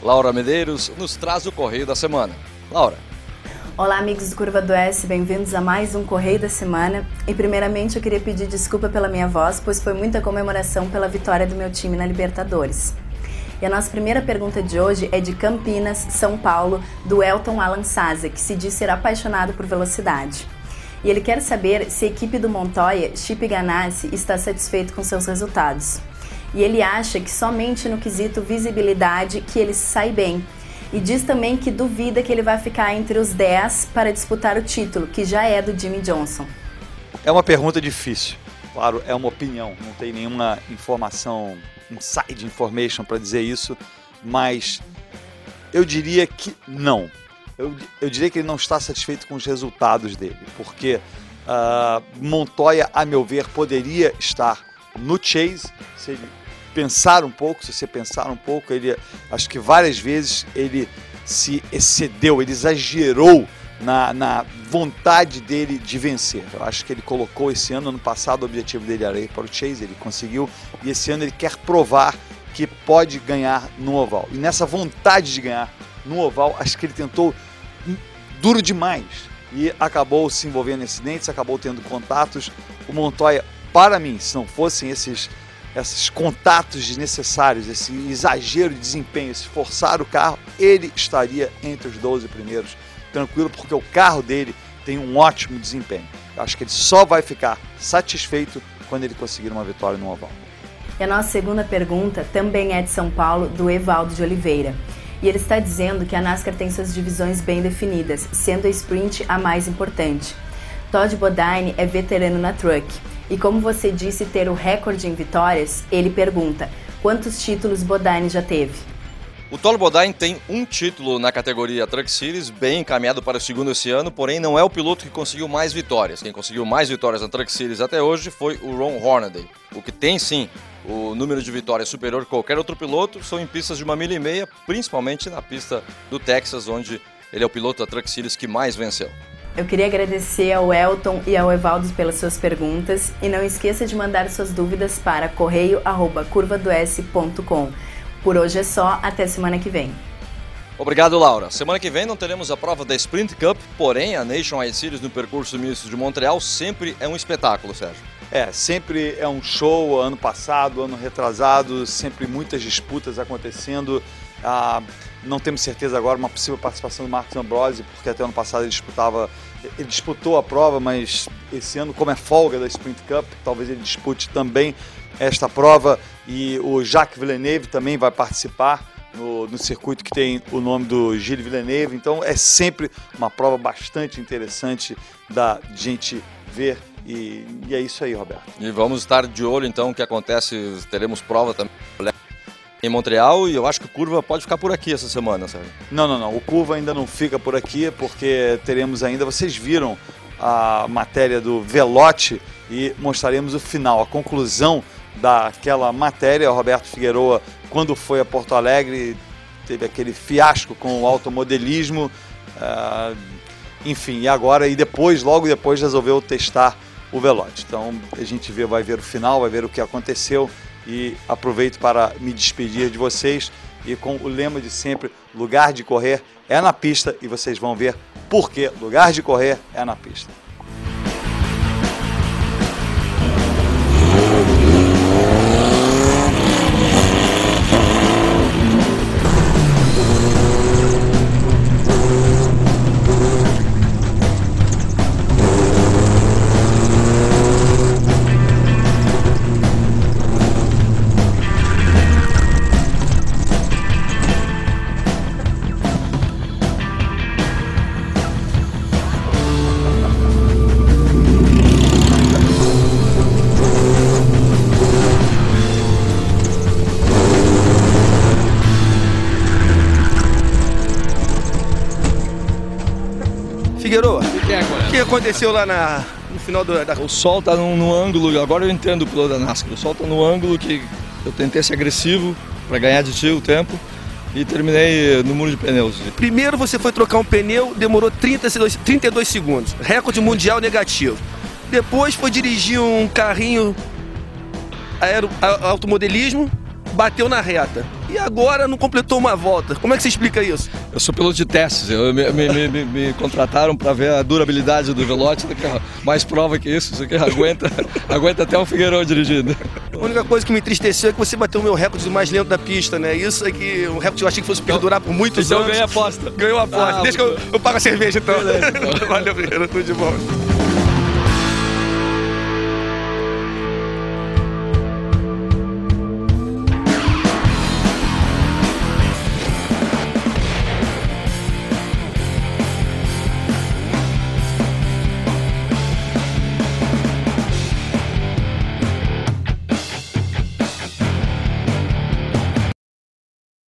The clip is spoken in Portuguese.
Laura Medeiros nos traz o Correio da Semana. Laura. Olá, amigos do Curva do S, bem-vindos a mais um Correio da Semana. E primeiramente eu queria pedir desculpa pela minha voz, pois foi muita comemoração pela vitória do meu time na Libertadores. E a nossa primeira pergunta de hoje é de Campinas, São Paulo, do Elton Alan Saza, que se diz ser apaixonado por velocidade. E ele quer saber se a equipe do Montoya, Chip Ganassi, está satisfeito com seus resultados. E ele acha que somente no quesito visibilidade que ele sai bem. E diz também que duvida que ele vai ficar entre os 10 para disputar o título, que já é do Jimmie Johnson. É uma pergunta difícil. Claro, é uma opinião, não tem nenhuma informação, inside information para dizer isso, mas eu diria que não. Eu diria que ele não está satisfeito com os resultados dele, porque Montoya, a meu ver, poderia estar no Chase, se ele pensar um pouco, se você pensar um pouco, acho que várias vezes ele se excedeu, ele exagerou na vontade dele de vencer. Eu acho que ele colocou esse ano passado, o objetivo dele era ir para o Chase, ele conseguiu, e esse ano ele quer provar que pode ganhar no oval. E nessa vontade de ganhar no oval, acho que ele tentou duro demais e acabou se envolvendo em acidentes, acabou tendo contatos. O Montoya, para mim, se não fossem esses contatos desnecessários, esse exagero de desempenho, se forçar o carro, ele estaria entre os 12 primeiros, tranquilo, porque o carro dele tem um ótimo desempenho. Eu acho que ele só vai ficar satisfeito quando ele conseguir uma vitória no oval. E a nossa segunda pergunta também é de São Paulo, do Evaldo de Oliveira. E ele está dizendo que a NASCAR tem suas divisões bem definidas, sendo a Sprint a mais importante. Todd Bodine é veterano na Truck. E como você disse ter o recorde em vitórias, ele pergunta, quantos títulos Bodine já teve? O Todd Bodine tem um título na categoria Truck Series, bem encaminhado para o segundo esse ano, porém não é o piloto que conseguiu mais vitórias. Quem conseguiu mais vitórias na Truck Series até hoje foi o Ron Hornaday. O que tem sim o número de vitórias superior a qualquer outro piloto são em pistas de 1,5 milha, principalmente na pista do Texas, onde ele é o piloto da Truck Series que mais venceu. Eu queria agradecer ao Elton e ao Evaldo pelas suas perguntas e não esqueça de mandar suas dúvidas para correio@curvados.com. Por hoje é só, até semana que vem. Obrigado, Laura. Semana que vem não teremos a prova da Sprint Cup, porém a Nationwide Series no percurso misto de Montreal sempre é um espetáculo, Sérgio. Sempre é um show, ano passado, ano retrasado, sempre muitas disputas acontecendo. Não temos certeza agora uma possível participação do Marcos Ambrosi, porque até ano passado ele disputou a prova, mas esse ano, como é folga da Sprint Cup, talvez ele dispute também esta prova, e o Jacques Villeneuve também vai participar no circuito que tem o nome do Gilles Villeneuve, então é sempre uma prova bastante interessante da gente ver. E é isso aí, Roberto. E vamos estar de olho então o que acontece, teremos prova também em Montreal, e eu acho que o Curva pode ficar por aqui essa semana, sabe? Não, o Curva ainda não fica por aqui, porque teremos ainda, vocês viram a matéria do Velotti e mostraremos o final, a conclusão daquela matéria. O Roberto Figueroa, quando foi a Porto Alegre, teve aquele fiasco com o automodelismo, enfim, e depois, logo depois, resolveu testar o Velotti. Então a gente vai ver o final, vai ver o que aconteceu, e aproveito para me despedir de vocês e com o lema de sempre, lugar de correr é na pista, e vocês vão ver por que lugar de correr é na pista. Figueroa, o que aconteceu lá no final O sol tá no ângulo, agora eu entendo o piloto da NASCAR, o sol tá no ângulo que eu tentei ser agressivo para ganhar de ti o tempo e terminei no muro de pneus. Primeiro você foi trocar um pneu, demorou 32 segundos, recorde mundial negativo. Depois foi dirigir um carrinho automodelismo, bateu na reta. E agora não completou uma volta. Como é que você explica isso? Eu sou piloto de testes, me contrataram para ver a durabilidade do Velotti, mais prova que isso aqui aguenta até o Figueirão dirigindo. A única coisa que me entristeceu é que você bateu o meu recorde do mais lento da pista, né? Isso é que um recorde que eu achei que fosse perdurar por muitos anos. Então eu ganhei a aposta. Ganhou a aposta. Deixa que eu pago a cerveja então. Beleza, então. Valeu, Figueirão, tudo de bom.